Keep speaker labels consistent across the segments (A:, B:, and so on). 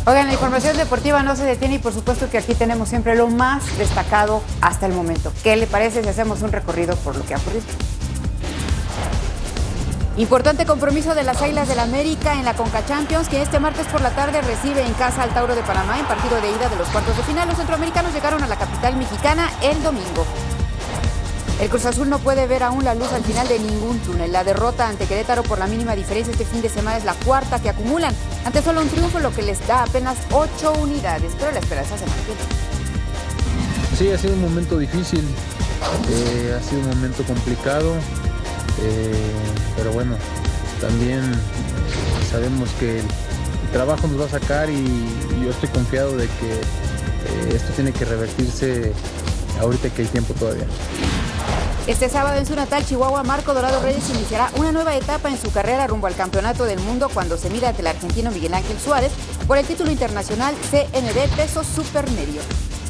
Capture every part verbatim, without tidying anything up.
A: Oigan, la información deportiva no se detiene y por supuesto que aquí tenemos siempre lo más destacado hasta el momento. ¿Qué le parece si hacemos un recorrido por lo que ha ocurrido? Importante compromiso de las Águilas del América en la Conca Champions, que este martes por la tarde recibe en casa al Tauro de Panamá en partido de ida de los cuartos de final. Los centroamericanos llegaron a la capital mexicana el domingo. El Cruz Azul no puede ver aún la luz al final de ningún túnel. La derrota ante Querétaro por la mínima diferencia este fin de semana es la cuarta que acumulan. Ante solo un triunfo, lo que les da apenas ocho unidades, pero la esperanza se mantiene.
B: Sí, ha sido un momento difícil, eh, ha sido un momento complicado, eh, pero bueno, también sabemos que el trabajo nos va a sacar y, y yo estoy confiado de que eh, esto tiene que revertirse ahorita que hay tiempo todavía.
A: Este sábado en su natal Chihuahua, Marco Dorado Reyes iniciará una nueva etapa en su carrera rumbo al Campeonato del Mundo cuando se mida ante el argentino Miguel Ángel Suárez por el título internacional C N B Peso Supermedio.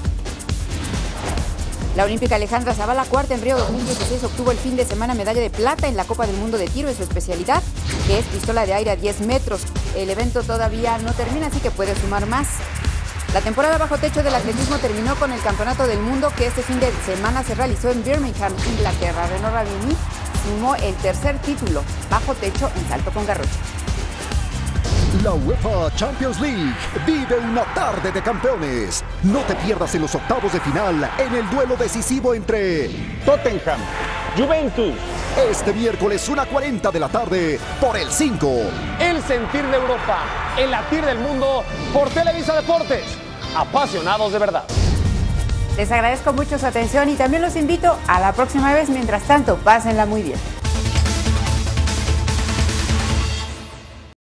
A: La olímpica Alejandra Zavala, cuarta en Río dos mil dieciséis, obtuvo el fin de semana medalla de plata en la Copa del Mundo de Tiro en su especialidad, que es pistola de aire a diez metros. El evento todavía no termina, así que puede sumar más. La temporada bajo techo del atletismo terminó con el Campeonato del Mundo que este fin de semana se realizó en Birmingham, Inglaterra. Renaud Ravini sumó el tercer título bajo techo en salto con garrocha.
C: La UEFA Champions League vive una tarde de campeones. No te pierdas en los octavos de final en el duelo decisivo entre
D: Tottenham, Juventus.
C: Este miércoles una cuarenta de la tarde por el cinco.
D: El sentir de Europa, el latir del mundo por Televisa Deportes. Apasionados de verdad.
A: Les agradezco mucho su atención y también los invito a la próxima vez. Mientras tanto, pásenla muy bien.